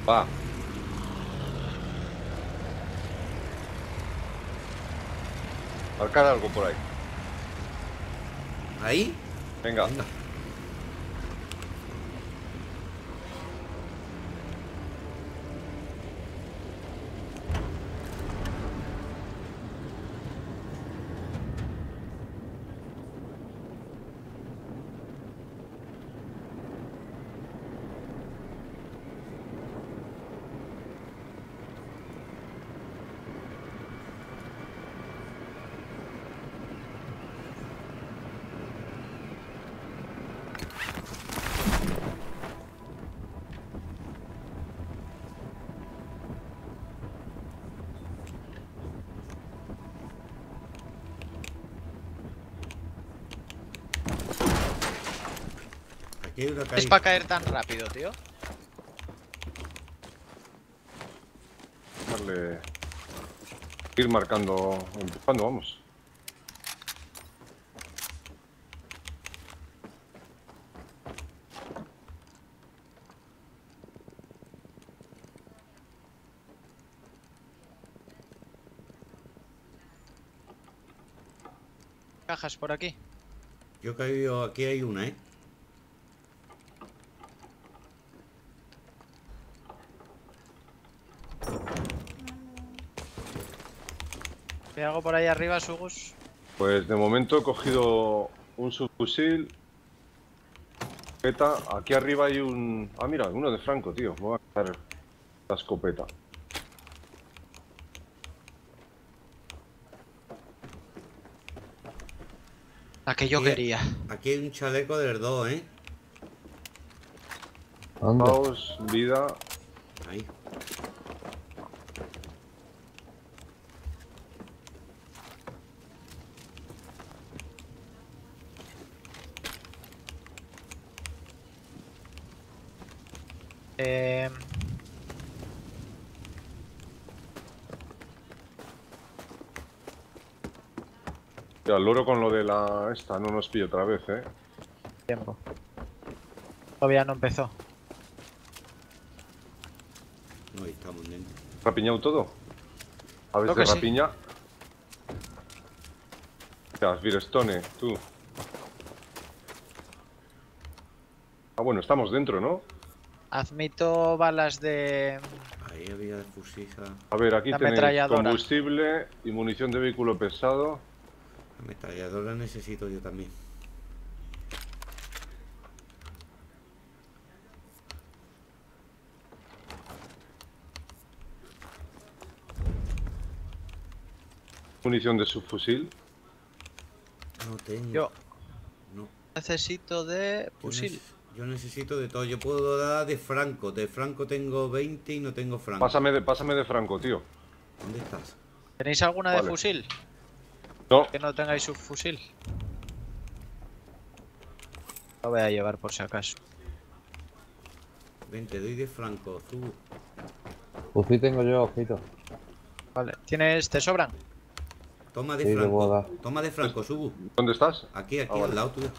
Va. Marcar algo por ahí. ¿Ahí? Venga. Venga. Aquí hay una Es caída. para caer tan rápido, tío. Darle. Ir marcando. Empujando, vamos. Cajas por aquí. Yo he caído. Aquí hay una, ¿eh? ¿Qué hago por ahí arriba, Sugus? Pues de momento he cogido un subfusil. Escopeta. Aquí arriba hay un. Ah, mira, uno de Franco, tío. Me voy a quitar la escopeta. La que yo Aquí- quería. Aquí hay un chaleco del 2, ¿eh? ¿Dónde? Caos, vida. Ahí. Eh... Tío, al loro con lo de la. Esta, no nos pilla otra vez, Tiempo. Todavía no empezó. No, ahí estamos dentro. ¿Rapiñado todo? A ver Creo si que sí. rapiña. Ya, Firestone, tú. Ah, bueno, estamos dentro, ¿no? Admito balas de... Ahí había de fusija. A ver, aquí La tenéis ametralladora. combustible y munición de vehículo pesado. La ametralladora necesito yo también. Munición de subfusil. No tengo. Yo No. necesito de Yo fusil. yo necesito de todo. Yo puedo dar de Franco. De Franco tengo 20 y no tengo Franco. Pásame de Franco, tío. ¿Dónde estás? ¿Tenéis alguna de Vale. fusil? No, Que no tengáis subfusil. Lo voy a llevar por si acaso. Ven, te doy de Franco. Subo. Fusil tengo yo, ojito. Vale. ¿Tienes... ¿Te sobran? Toma de Sí, le puedo Franco. dar. Toma de Franco, Subu. ¿dónde estás? Aquí, Ah, vale. al lado tuyo.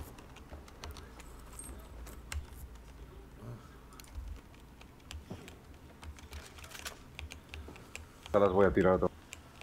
Ya las voy a tirar a todas.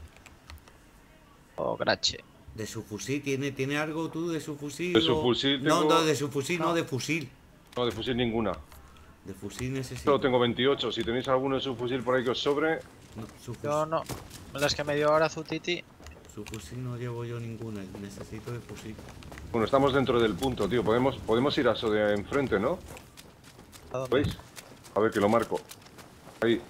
O grache. De su fusil, ¿tiene algo tú de su fusil? De su o- fusil No, tengo- no, de su fusil, no, No. de fusil. No, de fusil ninguna. De fusil necesito. Solo tengo 28. Si tenéis alguno de subfusil por ahí que os sobre. No, su fusil, Yo no. Las que me dio ahora Zutiti. su fusil no llevo yo ninguna, necesito de fusil. Bueno, estamos dentro del punto, tío. Podemos ir a eso de enfrente, ¿no? ¿A dónde? ¿Veis? A ver, que lo marco. Ahí.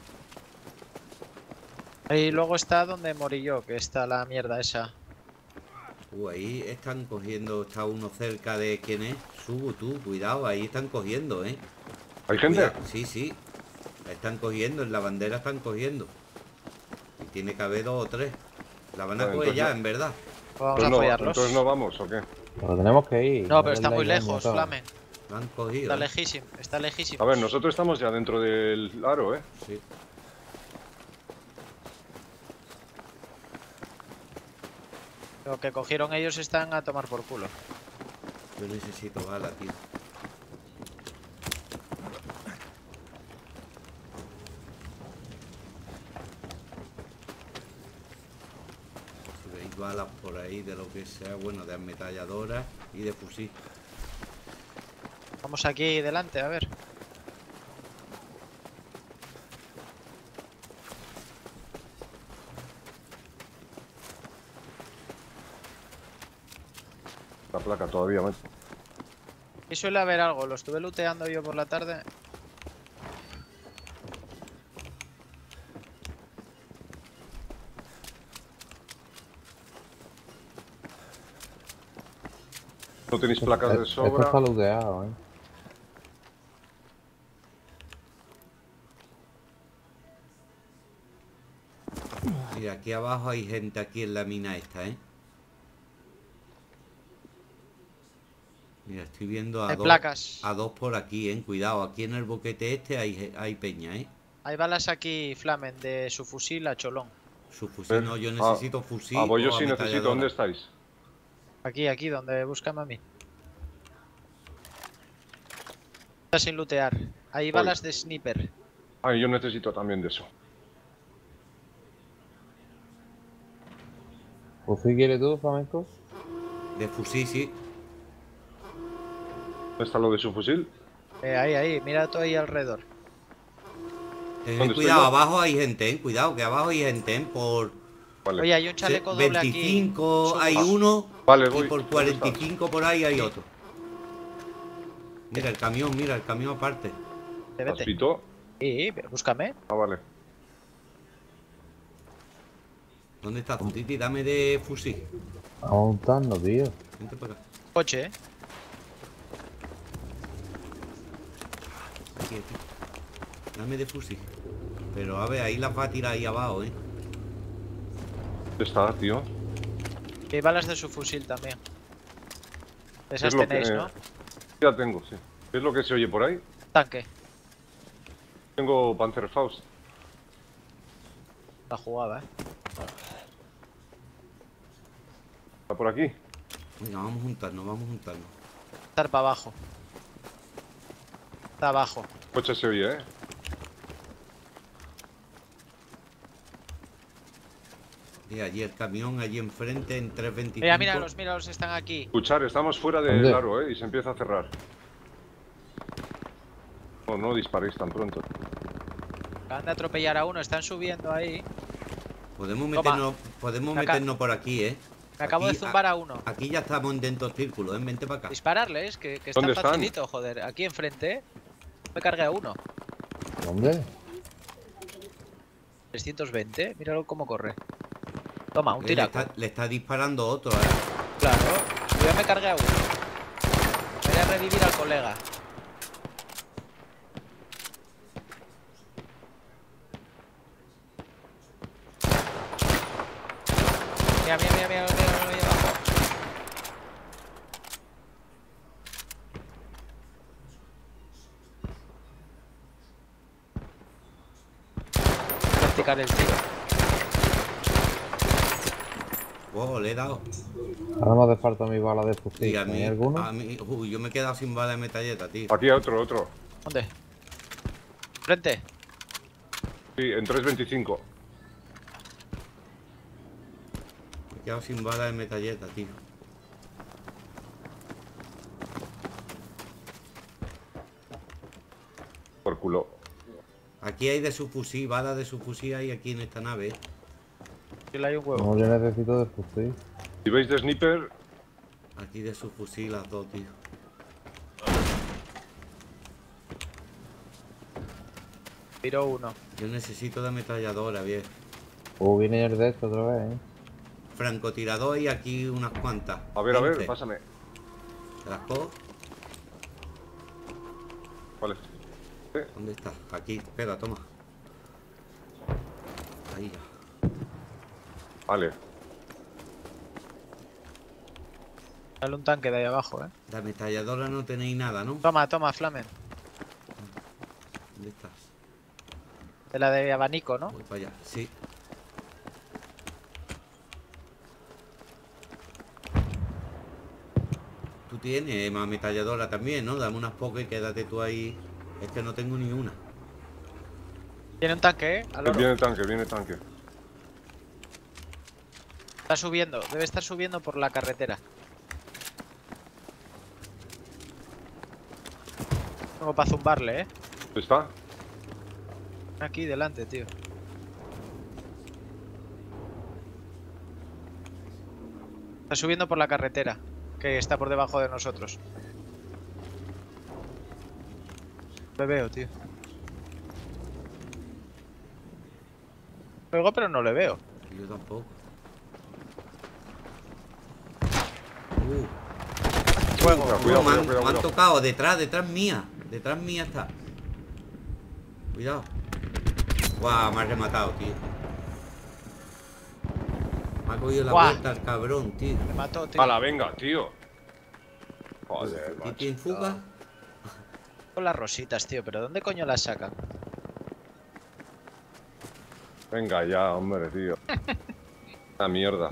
Ahí luego está donde morí yo, que está la mierda esa. Ahí están cogiendo, está uno cerca de quién es. Subu, tú, cuidado, ahí están cogiendo, ¿eh? ¿Hay gente? Cuidado. Sí, sí. La están cogiendo, en la bandera están cogiendo. Y tiene que haber 2 o 3. La van a Vale, coger entonces ya, no. en verdad. Vamos Entonces a no, follarlos. entonces no vamos, ¿o qué? Pero tenemos que ir. No, pero está les muy dais daño a lejos, todos. Flamen. La han cogido. Está ¿eh? lejísimo, está lejísimo. A ver, nosotros estamos ya dentro del aro, ¿eh? Sí. Lo que cogieron ellos están a tomar por culo. Yo necesito bala, tío. balas por ahí de lo que sea, bueno, de ametralladoras y de fusil. Vamos aquí delante, a ver. La placa todavía, macho. Aquí suele haber algo, lo estuve looteando yo por la tarde. No tenéis placas de Esto está sobra. looteado, Mira, aquí abajo hay gente aquí en la mina esta, ¿eh? Mira, estoy viendo Hay placas. a dos por aquí, ¿eh? Cuidado, aquí en el boquete este hay peña, ¿eh? Hay balas aquí, Flamen, de su fusil a cholón. Su fusil, no, yo necesito fusil Pues yo o sí necesito. ametralladora. ¿Dónde estáis? Aquí, donde búscame a mí. Está sin lootear. Hay balas de sniper. Ah, yo necesito también de eso. ¿Fusil quieres tú, flamenco? De fusil, sí. ¿Dónde está lo de su fusil? Ahí, mira todo ahí alrededor. Tened ¿Dónde estoy cuidado, yo? abajo hay gente, ¿eh? Cuidado, que abajo hay gente, ¿eh? Por Vale. Oye, hay un chaleco doble 25 aquí. hay Subos. uno Vale, y voy. por ¿Dónde estás? 45 por ahí hay otro. Mira el camión aparte. Vete. ¿Paspito? Sí, búscame. Ah, vale. ¿Dónde está tu titi? Dame de fusil. Vamos montando, tío. Vente para acá. Coche, Aquí. Dame de fusil. Pero a ver, ahí las va a tirar ahí abajo, ¿eh? ¿Dónde está, tío? Y hay balas de su fusil también. ¿Qué Esas es lo tenéis, que- ¿no? Ya tengo, sí. ¿Qué es lo que se oye por ahí? Tanque. Tengo Panzerfaust. La jugada, ¿Está por aquí? Venga, vamos a juntarnos. Estar para abajo. Está abajo. Coche se oye, ¿eh? Y allí el camión, allí enfrente, en 325. Míralos, están aquí. Escuchar, estamos fuera ¿Dónde? del aro, ¿eh? Y se empieza a cerrar. No disparéis tan pronto. Acaban de atropellar a uno, están subiendo ahí. Podemos Toma. meternos por aquí, ¿eh? Me acabo de Aquí, zumbar a uno. Aquí ya estamos dentro del círculo, ¿eh? Vente para acá. Dispararles, que está ¿Dónde están? facilito, joder. Aquí enfrente, me cargué a uno. ¿Dónde? 320, míralo cómo corre. Toma, un Le tiraco. le está disparando otro, ¿eh? Claro, yo ya me cargué a uno. Voy a revivir al colega. Mira abajo. Practicar el tiro. Oh, le he dado. Ahora me hace falta mi bala de fusil. Y a mí, ¿Hay alguno? uy, yo me he quedado sin bala de metralleta, tío. Aquí hay otro. ¿Dónde? Frente. Sí, en 325. Me he quedado sin bala de metralleta, tío. Por culo. Aquí hay de su fusil, bala de su fusil hay aquí en esta nave, ¿eh? Aquí hay un huevo. No, yo necesito de fusil. Si veis de sniper, Aquí de su fusil las dos, tío. Tiro uno. Yo necesito de ametralladora, viejo. Viene el de esto otra vez, Francotirador y aquí unas cuantas. a ver, 15. pásame. ¿Te las cojo? Vale. ¿Dónde está? Aquí, espera, toma. Ahí ya. Vale. Dale un tanque de ahí abajo, La ametralladora no tenéis nada, ¿no? Toma, Flamen. ¿Dónde estás? De la de abanico, ¿no? Voy para allá, sí. Tú tienes más ametralladora también, ¿no? Dame unas pocas y quédate tú ahí. Es que no tengo ni una. Tiene un tanque, Al oro. Viene tanque. Está subiendo, debe estar subiendo por la carretera. Tengo para zumbarle, ¿Está? Aquí delante, tío. Está subiendo por la carretera, que está por debajo de nosotros. Lo veo, tío. Lo oigo, pero no le veo. Yo tampoco. Fuego. Cuidado, Me han cuidado. tocado, detrás mía. Detrás mía está. Cuidado. Guau, me ha rematado, tío. Me ha cogido la Guau. vuelta el cabrón, tío. Me mató, tío. ¡Hala, venga, tío! Joder, ¿Y macho. tiene fuga? Con las rositas, tío, pero ¿dónde coño las sacan? Venga ya, hombre, tío. La mierda.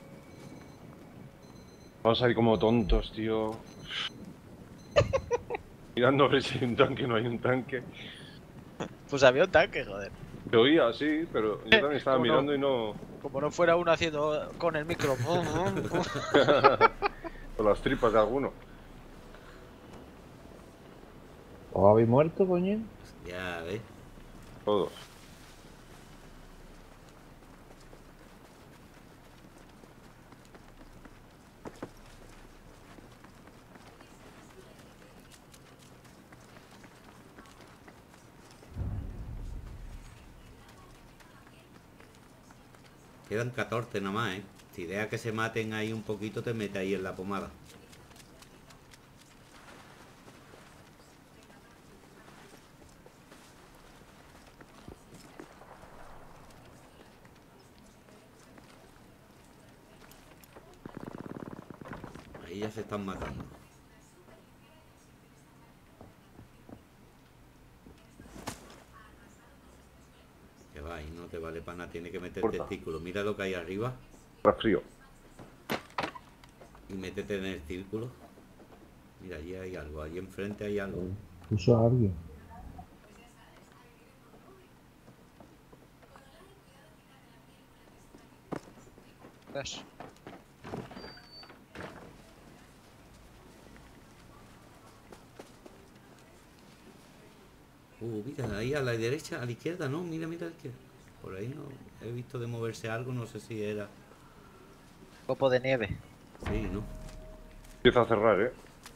Vamos a ir como tontos, tío. Mirando a ver si hay un tanque, no hay un tanque. Pues había un tanque, joder. Se oía, sí, pero yo también estaba ¿Cómo no? mirando y no... Como no fuera uno haciendo con el micro. Con las tripas de alguno. ¿Os habéis muerto, coño? Ya, ¿ves? Todos. Quedan 14 nada más, ¿eh? Si dejas que se maten ahí un poquito, te metes ahí en la pomada. Ahí ya se están matando. Que va, ahí no te vale para nada, tiene que meter Porta. testículo. Mira lo que hay arriba Está frío. y métete en el círculo. Mira, allí hay algo, allí enfrente hay algo. Puso a alguien. Ostras. Mira, ahí a la derecha, a la izquierda, no, mira, mira a la izquierda. Por ahí no, he visto de moverse algo, no sé si era... Copo de nieve. Sí, ¿no? Empieza a cerrar, ¿eh?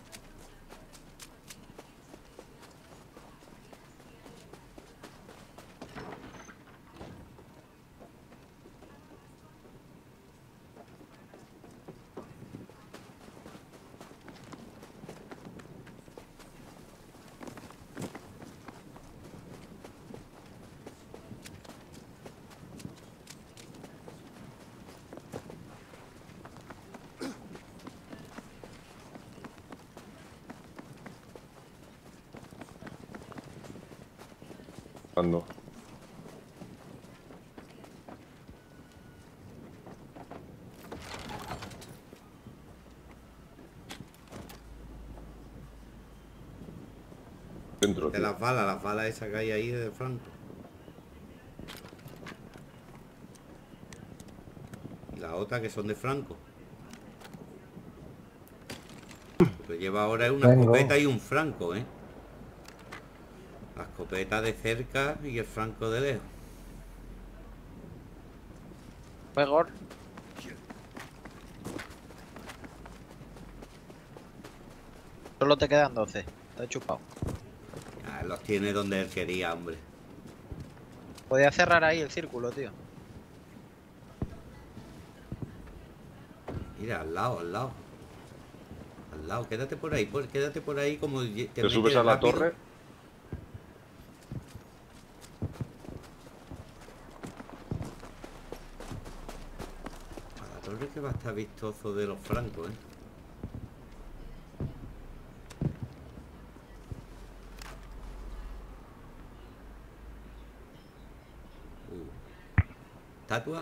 Ando. Dentro, De tío. las balas esas que hay ahí de Franco. Y las otras que son de Franco. Lo que lleva ahora es una Tengo. escopeta y un Franco, ¿eh? La escopeta de cerca y el Franco de lejos. Pegor. Solo te quedan 12. Está chupado. Ah, los tiene donde él quería, hombre. Podía cerrar ahí el círculo, tío. Mira, al lado, al lado. Al lado, quédate por ahí, quédate por ahí como Te metes subes a la rápido. torre. A la torre que va a estar vistoso de los francos, ¿eh? ¿Estatua?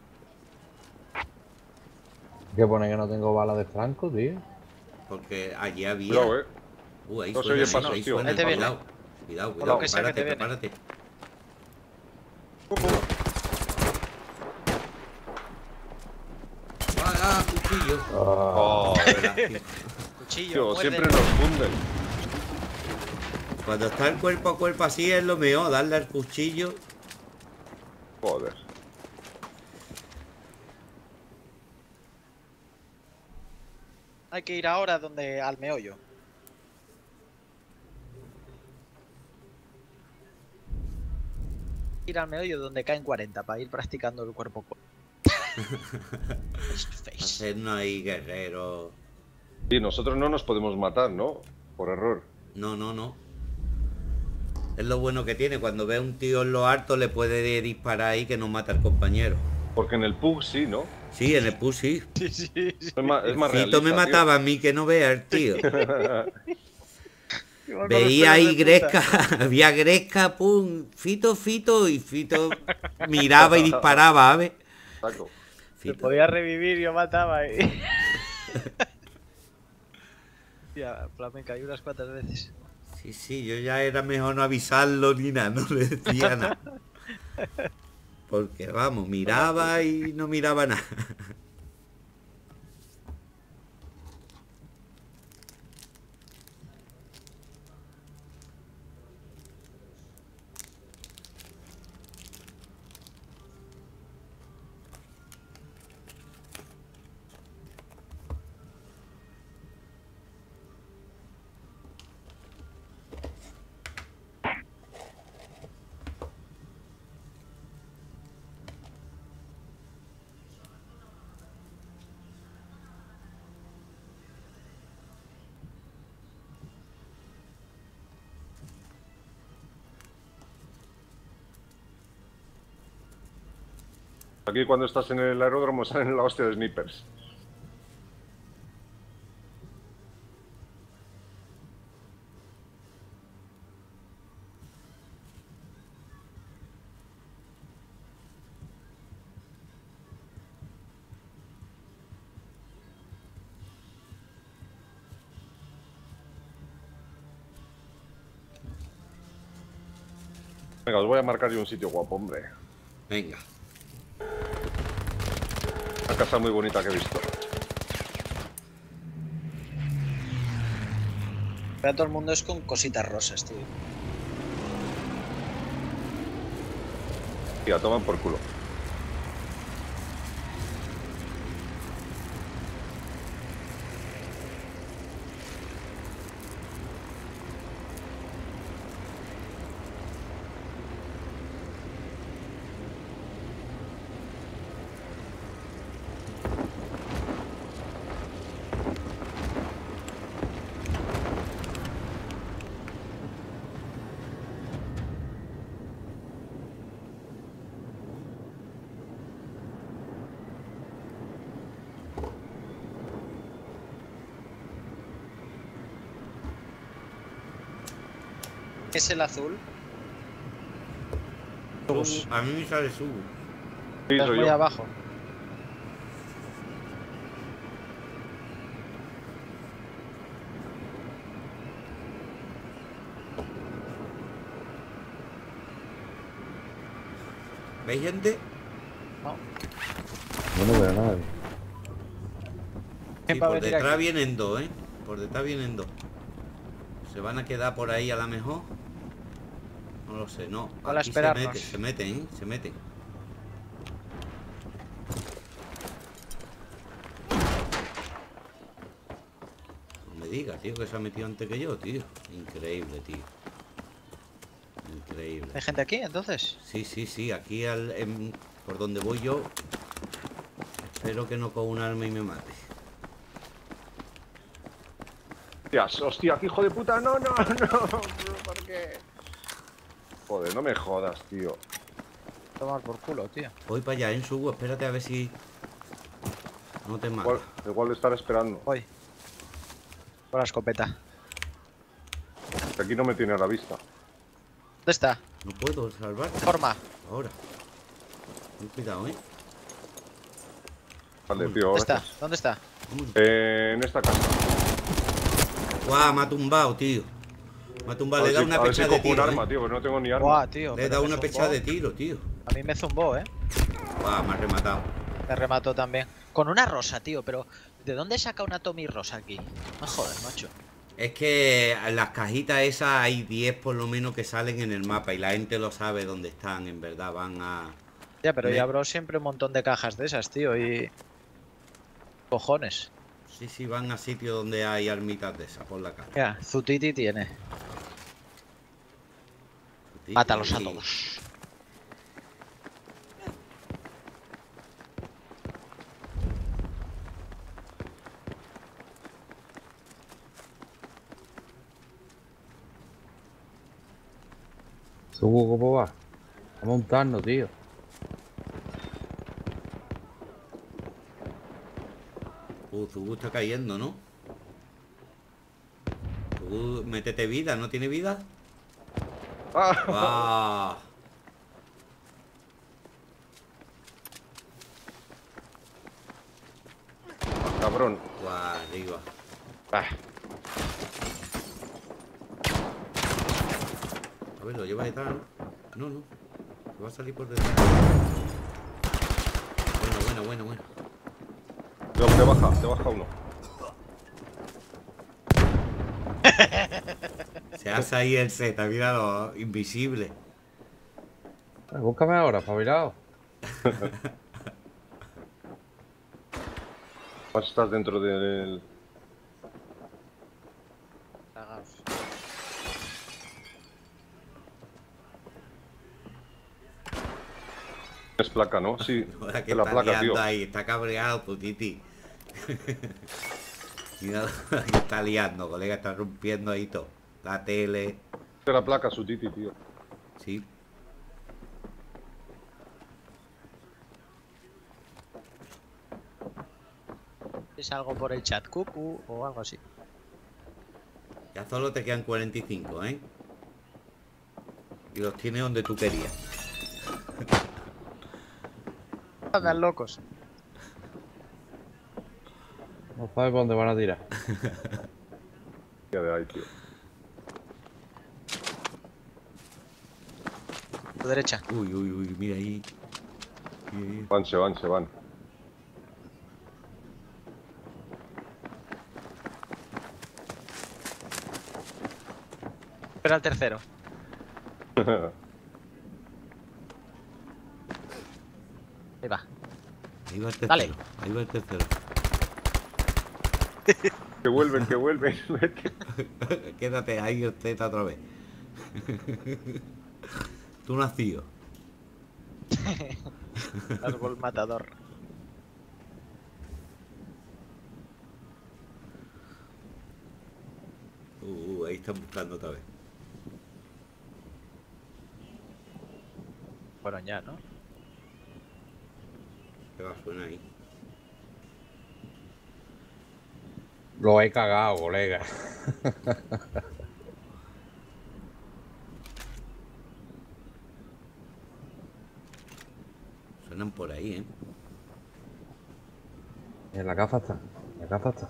¿Qué pone que no tengo balas de Franco, tío? Porque allí había... Cuidado, ¿eh? Ahí No se suena, oye ahí pasos, ahí tío. suena. Ahí te viene. Cuidado, cuidado, Lo cuidado. que sea que te Prepárate, viene. prepárate. cuchillo. Ah, Cuchillo, Tío, muerde. siempre nos funden. Cuando está el cuerpo a cuerpo así es lo mejor, darle al cuchillo. Joder. Hay que ir ahora donde al meollo. Ir al meollo donde caen 40 para ir practicando el cuerpo a cuerpo. Face to face. Hacernos ahí guerreros. Y nosotros no nos podemos matar, ¿no? Por error. No, no, no. Es lo bueno que tiene. Cuando ve a un tío en lo alto le puede disparar ahí que no mata al compañero. Porque en el PUG sí, ¿no? Sí, en el PUS sí. Es más realista, Fito me tío. mataba a mí que no vea el tío. Igual con los Veía pelos ahí de punta. Gresca, había Gresca, pum, Fito, y Fito miraba y disparaba, ¿sabes? Saco. Se Fito. podía revivir, yo mataba. Ya, flamenca, hay unas cuantas veces. Sí, sí, yo ya era mejor no avisarlo ni nada, no le decía nada. Porque vamos, miraba y no miraba nada. Aquí cuando estás en el aeródromo salen la hostia de snipers. Venga, os voy a marcar yo un sitio guapo, hombre. Venga. Una casa muy bonita que he visto. Pero todo el mundo es con cositas rosas, tío. Tía, toman por culo. Es el azul. A mí me sale su. Sí, Estás soy muy yo. abajo. ¿Veis gente? No. yo no veo a nadie. Sí, ¿Quién va a por venir detrás aquí? vienen dos, ¿eh? Por detrás vienen dos. ¿Se van a quedar por ahí a lo mejor? No lo sé, no. Van a Aquí esperarnos. se meten, ¿eh? Se meten. No me digas, tío, que se ha metido antes que yo, tío. Increíble, tío. Increíble. ¿Hay gente aquí, entonces? Sí, sí, sí, aquí por donde voy yo. Espero que no coja un arma y me mate. Hostias, hostia, qué hijo de puta. No, no, no. ¿Por qué? Joder, no me jodas, tío. Tomar por culo, tío. Voy para allá, en Subo, espérate a ver si no te mata. Igual de estar esperando. Voy. Con la escopeta. Que aquí no me tiene a la vista. ¿Dónde está? No puedo salvarte. Forma. Ahora. Ten cuidado, ¿eh? Vale, Uy, tío. ¿Dónde gracias. está? ¿Dónde está? Vámonos. En esta casa. ¡Guau! Me ha tumbado, tío. Me ha tumbado. Le he dado una a ver si pecha de cojo un tiro, arma, ¿eh? tío, porque no tengo ni arma. Buah, tío. Le he pero dado me una zumbó. pecha de tiro, tío. A mí me zumbó, ¡Guau! Me ha rematado. Me remató también. Con una rosa, tío, pero ¿de dónde saca una Tommy rosa aquí? No joder, macho. Es que en las cajitas esas hay 10 por lo menos que salen en el mapa y la gente lo sabe dónde están, en verdad. Van a... Ya, pero Me- yo abro siempre un montón de cajas de esas, tío, y... Cojones. Sí, sí, van a sitios donde hay armitas de esas por la cara. Ya, Zutiti tiene. Mátalos a todos. Subo, ¿cómo va? A montarnos, tío. Zubu está cayendo, ¿no? Zubu, métete vida, ¿no tiene vida? ¡Ah! ¡Ah! Cabrón. ¡Guau! Arriba. Ah, A ver, lo lleva detrás, ¿no? No, no. Se va a salir por detrás. Bueno. Dios, te baja uno. Se hace ahí el Z, míralo, invisible. Búscame ahora, espabilado. Vas a estar dentro del... Cagaos. Es placa, ¿no? Sí, Ahora que de la está placa, liando tío. ahí, está cabreado, putiti. Mira lo que está liando, colega, está rompiendo ahí todo. La tele, De la placa, su titi, tío. sí. ¿Es algo por el chat, cucu o algo así? Ya solo te quedan 45, ¿eh? Y los tienes donde tú querías. Andan locos. No sabes por dónde van a tirar. Ya de ahí, tío. A tu derecha. Uy, mira ahí. Mira ahí. Se van. Espera al tercero. Ahí va. Ahí va el tercero. Dale. Ahí va el tercero. Que vuelven, que vuelven. Vete. Quédate ahí el Z otra vez. Tú nacido. Árbol matador. Ahí están buscando otra vez. Fueron ya, ¿no? ¿Qué va? Suena ahí. Lo he cagado, colega. Suenan por ahí, ¿eh? En la gafa está. La gafa está.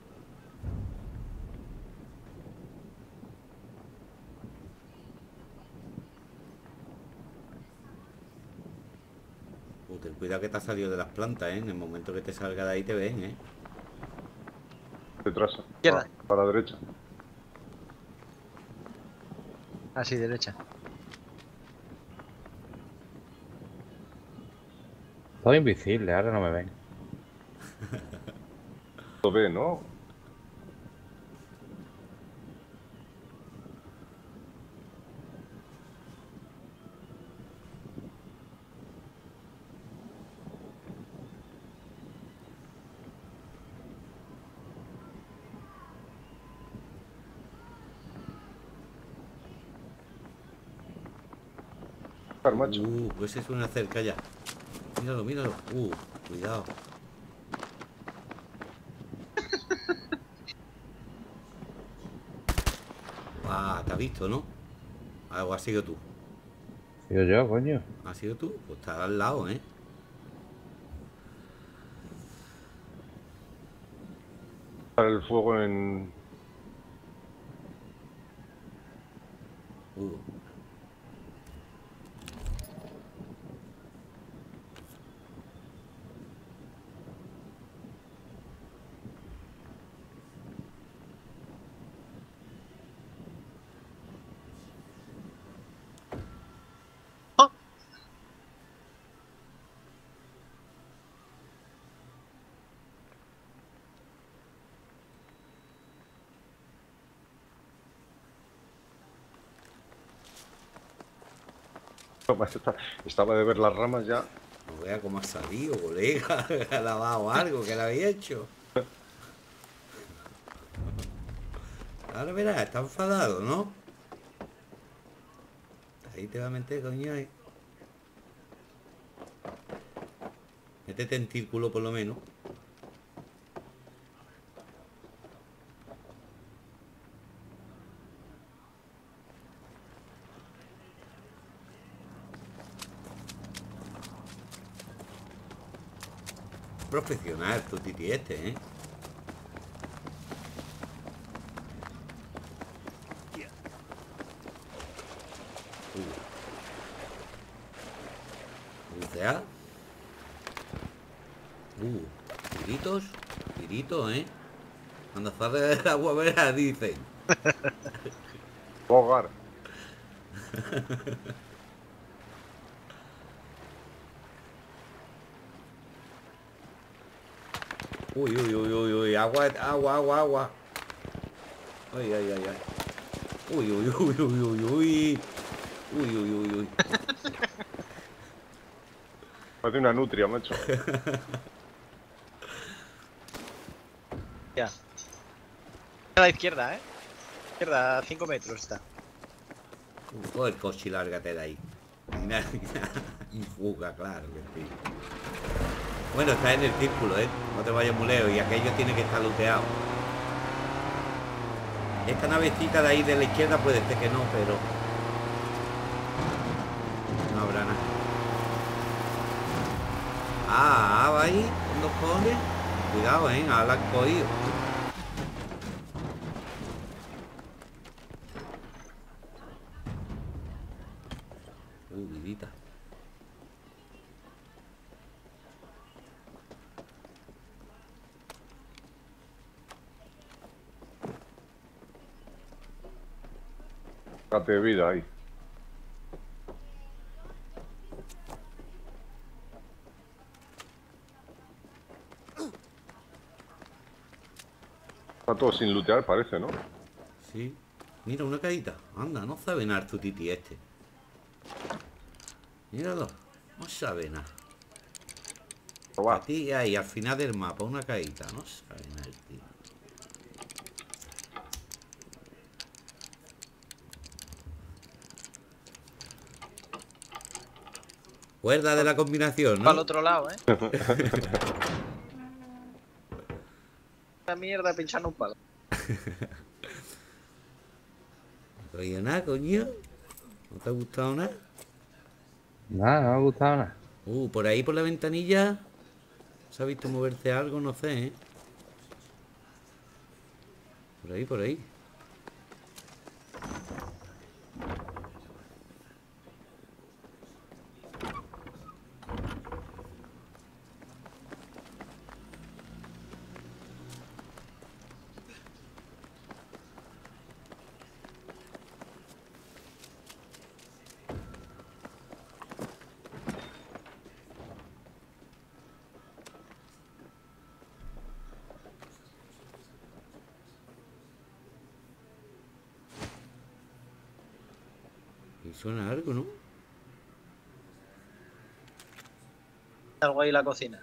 Ten cuidado que te has salido de las plantas, ¿eh? En el momento que te salga de ahí te ven, ¿eh? Detrás. Izquierda. Para la derecha. Así, derecha. Todo invisible, ahora no me ven. Lo ve, ¿no? Macho. Pues se suena cerca ya. Míralo. Cuidado. Te ha visto, ¿no? Algo has sido tú. Sigo yo, coño. ¿Has sido tú? Pues está al lado, ¿eh? Para el fuego en... Uh, Estaba de ver las ramas ya. No vea cómo ha salido, colega. Ha lavado algo que le había hecho. Ahora verás, está enfadado, ¿no? Ahí te va a meter, coño. Ahí. Métete en círculo por lo menos. Profesional tu titi este, ¿eh? Bucear. Tiritos. Tiritos, ¿eh? Cuando sale del agua verás, dicen. Hogar. Uy, uy, uy, uy, uy. Agua, agua, agua, agua. Ay, ay, ay, ay. Uy, uy, uy, uy, uy, uy. Uy, uy, uy, uy. Parece una nutria, macho. Ya. A la izquierda, ¿eh? Izquierda, a 5 metros está. Joder, coche, lárgate de ahí. Y fuga, claro que sí. Bueno, está en el círculo, ¿eh? No te vayas muy lejos. Y aquello tiene que estar looteado. Esta navecita de ahí de la izquierda puede ser que no, pero... no habrá nada. Ah, va ahí, con dos cojones. Cuidado, ahora la han cogido. Vidita. Date vida ahí. Está todo sin lootear, parece, ¿no? Sí. Mira, una caída. Anda, no sabe nada tu titi este. Míralo. No sabe nada. Probar. A ti ahí, al final del mapa, una caída. No sabe nada el tío. Cuerda de la combinación, Para el ¿no? otro lado, ¿eh? Una mierda pinchando un palo. Oye, nada, coño. ¿No te ha gustado nada? Nada, no me ha gustado nada. Por ahí por la ventanilla. ¿Se ha visto moverse algo? No sé, ¿eh? Por ahí, por ahí. Y suena algo, ¿no? Algo ahí en la cocina.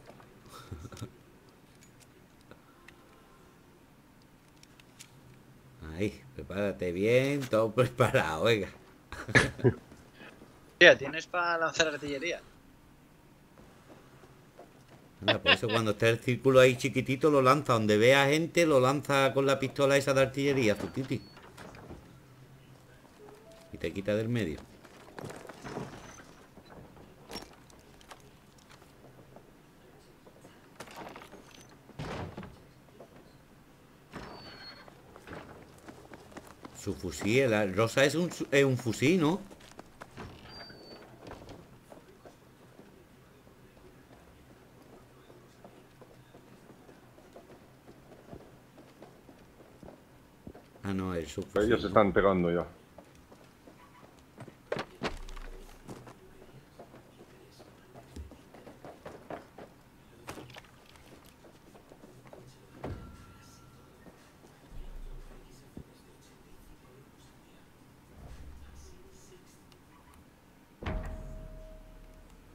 Ahí, prepárate bien, todo preparado, oiga. Tía, ¿tienes para lanzar artillería? Anda, por eso cuando esté el círculo ahí chiquitito lo lanza. Donde vea gente lo lanza con la pistola esa de artillería, su titi. Y te quita del medio. Su fusil, el rosa es un fusil, ¿no? Ah, no, es su fusil. Ellos se ¿no? están pegando ya.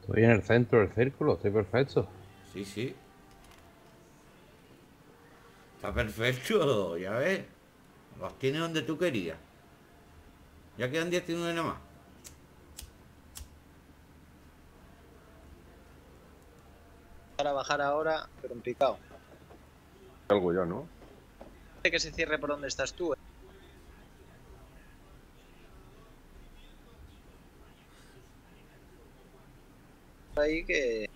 Estoy en el centro del círculo, estoy perfecto. Sí, sí. Está perfecto, ya ves. Los tienes donde tú querías. Ya quedan 19 nada más. Para bajar ahora, pero en picado. Algo ya, ¿no? Hace que se cierre por donde estás tú. Por ahí que...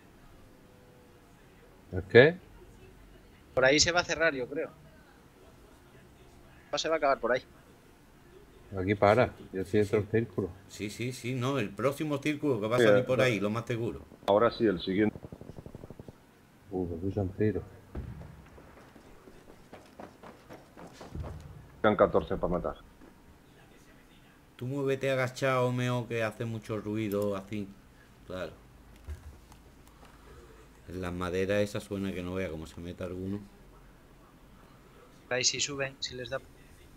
¿Es qué? Por ahí se va a cerrar, yo creo. Se va a acabar por ahí. Aquí para, yo estoy dentro del círculo. Sí, sí, sí, no. El próximo círculo que va a Sí, salir por ahí, lo más seguro. Ahora sí, el siguiente. Me escuchan tiros. Quedan 14 para matar. Tú muévete agachado, meo, que hace mucho ruido, así. Claro. En las maderas esa suena que no vea cómo se meta alguno. Por ahí si suben, si les da...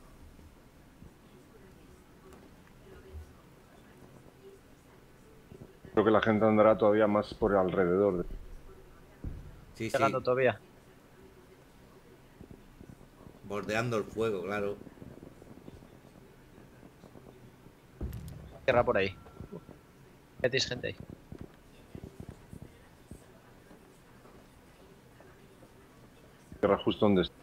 Creo que la gente andará todavía más por alrededor. Sí, sí. Llegando todavía. Bordeando el fuego, claro. Cierra por ahí. Metéis gente ahí. Cierra justo donde está.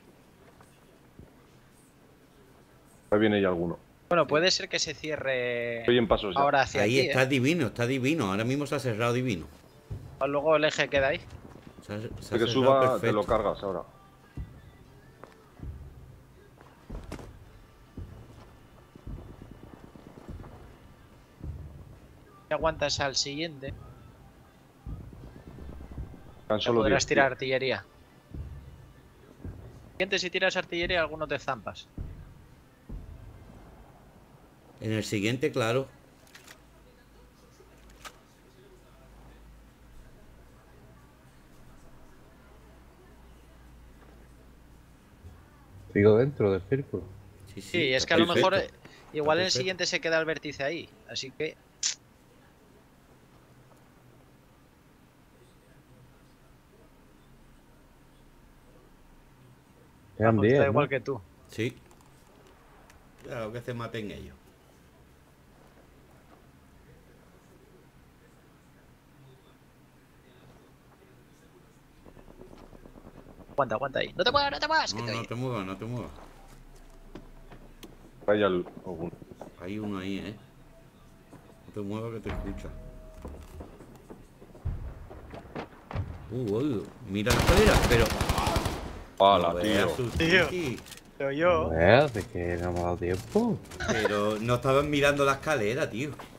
Ahí viene ya alguno. Bueno, puede ser que se cierre Estoy en pasos ya. ahora hacia Ahí aquí, está divino, está divino. Ahora mismo se ha cerrado divino. Luego el eje queda ahí. Se ha De que cerrado suba, te perfecto. lo cargas ahora. Si aguantas al siguiente, Tan ya solo podrás 10. tirar artillería. Siguiente, si tiras artillería, alguno te zampas. En el siguiente, claro. Sigo dentro del círculo. Sí, Sí, es está que a lo perfecto. mejor igual el perfecto. siguiente se queda el vértice ahí. Así que Quedan vamos, 10, está ¿no? igual que tú. Sí. Claro, que se maten ellos. Aguanta, aguanta ahí. No te muevas, no te muevas. que No, te no oye. te muevas, no te muevas. Hay alguno. Hay uno ahí, ¿eh? No te muevas que te escucha. Mira la escalera, pero... ¡Hala, no veas tío! sus Tío. tiki. Pero yo. Joder, de que no me ha dado tiempo. Pero no estaban mirando la escalera, tío.